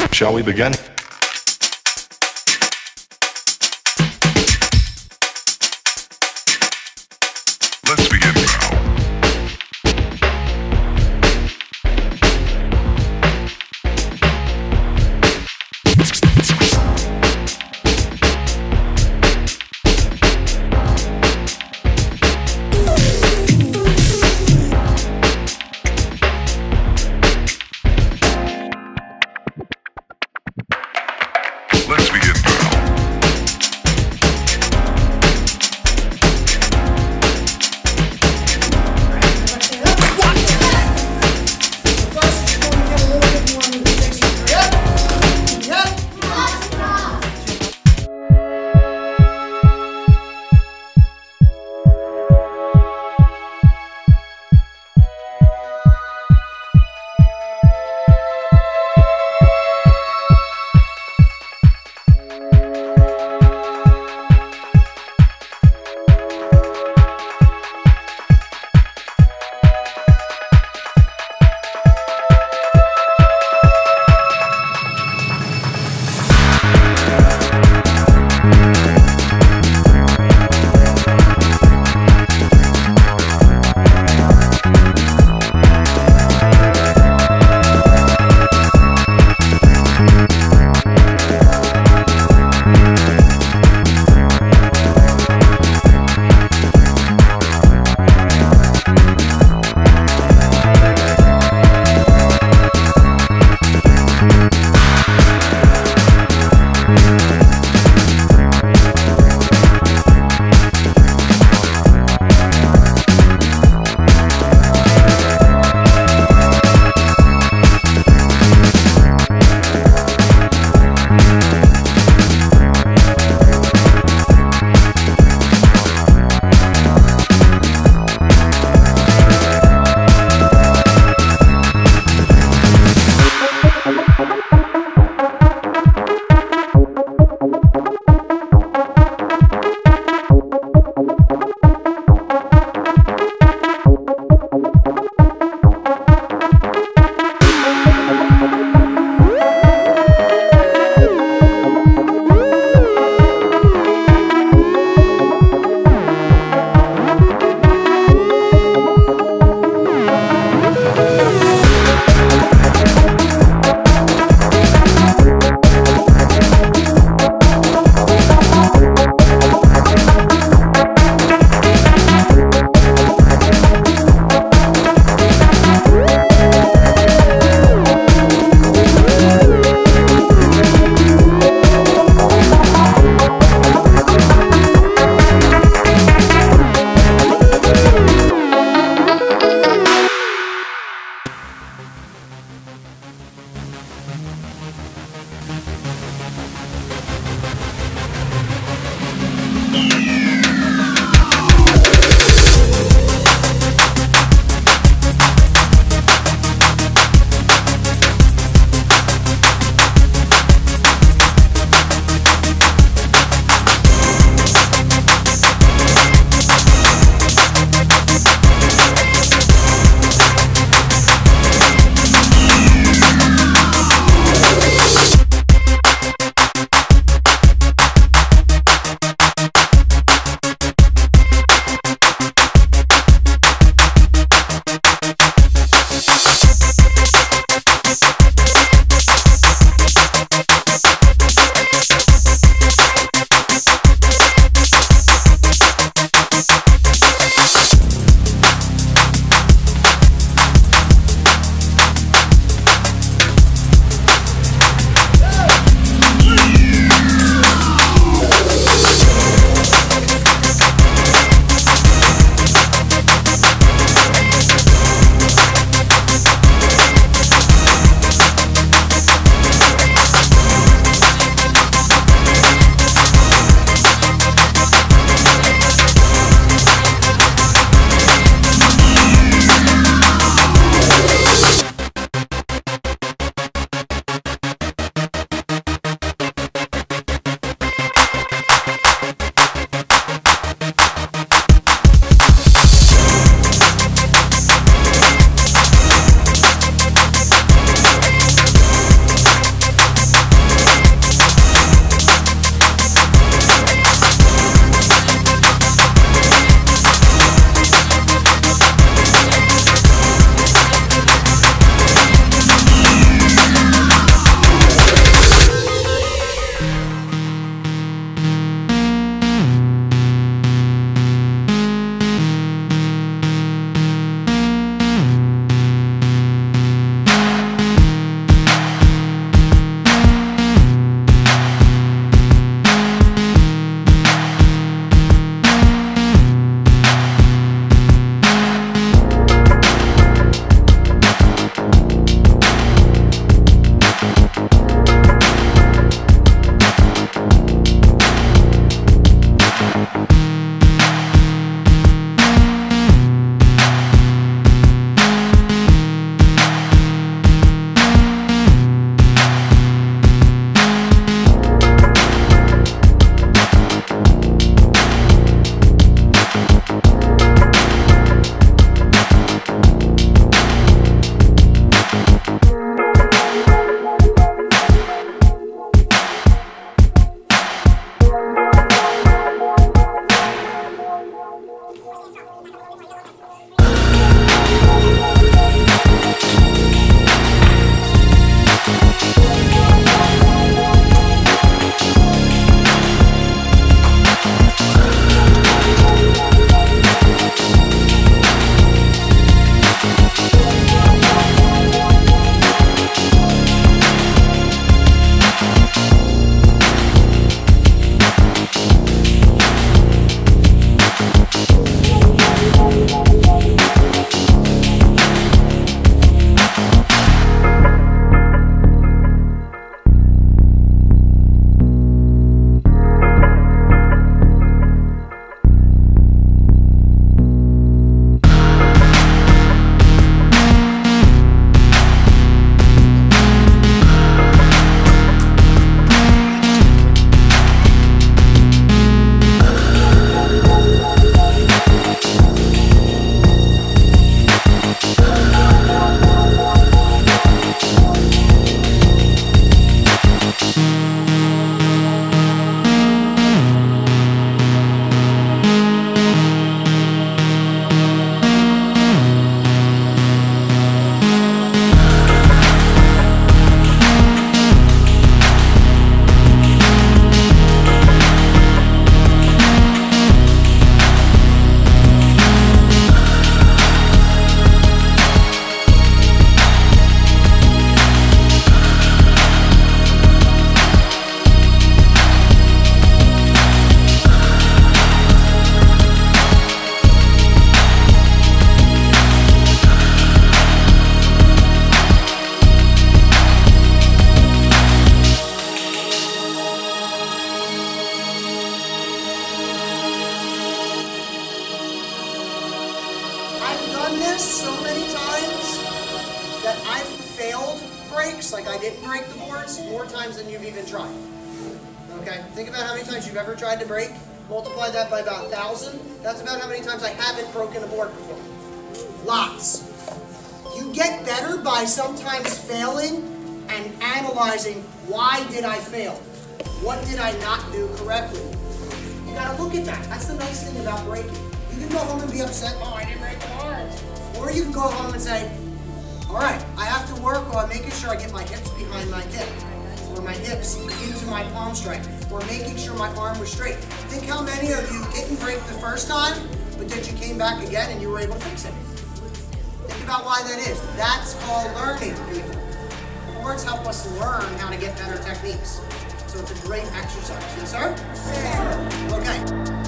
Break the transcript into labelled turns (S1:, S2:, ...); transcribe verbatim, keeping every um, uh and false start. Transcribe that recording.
S1: Shall we begin? Let's begin now.
S2: didn't break the boards more times than you've even tried. Okay, think about how many times you've ever tried to break. Multiply that by about a thousand. That's about how many times I haven't broken a board before. Lots. You get better by sometimes failing and analyzing, why did I fail? What did I not do correctly? You gotta look at that. That's the nice thing about breaking. You can go home and be upset, oh, I didn't break the boards. Or you can go home and say, all right, I have to work on making sure I get my hips behind my hip, or my hips into my palm strike, or making sure my arm was straight. Think how many of you didn't break the first time, but that you came back again and you were able to fix it. Think about why that is. That's called learning, people. Boards help us learn how to get better techniques. So it's a great exercise. Yes, sir? Yes, sir. Okay.